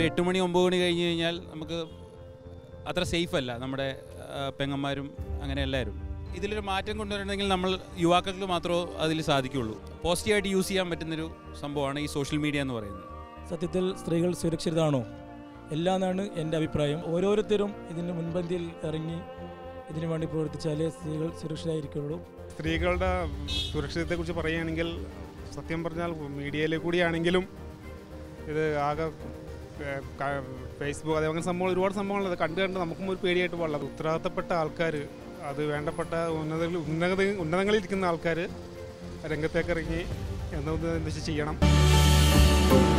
8 മണി 9 മണി കഴിഞ്ഞ് കഴിഞ്ഞാൽ നമുക്ക് അത്ര സേഫ് അല്ല നമ്മുടെ പെങ്ങന്മാരും അങ്ങനെ എല്ലാവരും. ഇതിലൊരു മാറ്റം കൊണ്ടുവരണമെങ്കിൽ നമ്മൾ യുവാക്കൾക്ക് മാത്രമേ അതിൽ സാധിക്കുകയുള്ളൂ. പോസിറ്റീവായിട്ട് യൂസ് ചെയ്യാൻ പറ്റുന്നൊരു സംഭവമാണ് ഈ സോഷ്യൽ മീഡിയ എന്ന് പറയുന്നത്. സത്യത്തിൽ സ്ത്രീകൾ സുരക്ഷിതരാണോ? എല്ലാമെന്നാണ് എൻ്റെ അഭിപ്രായം. ഓരോരുത്തരും ഇതിൻ്റെ മുൻപന്തിയിൽ ഇറങ്ങി ഇതിനു വേണ്ടി പ്രവർത്തിച്ചാലേ സ്ത്രീകൾ സുരക്ഷിതരായിരിക്കുള്ളൂ. സ്ത്രീകളുടെ സുരക്ഷിതത്തെക്കുറിച്ച് പറയുകയാണെങ്കിൽ സത്യം പറഞ്ഞാൽ മീഡിയയിൽ കൂടിയാണെങ്കിലും ഇത് ആകെ ഫേസ്ബുക്ക് അതേപോലെ സംഭവങ്ങൾ ഒരുപാട് സംഭവങ്ങൾ അത് കണ്ട് നമുക്കും ഒരു പേടിയായിട്ട് പാടില്ല. ഉത്തരവാദിത്തപ്പെട്ട ആൾക്കാർ, അത് വേണ്ടപ്പെട്ട ഉന്നതങ്ങളിലിരിക്കുന്ന ആൾക്കാർ രംഗത്തേക്ക് ഇറങ്ങി എന്താ ചെയ്യണം.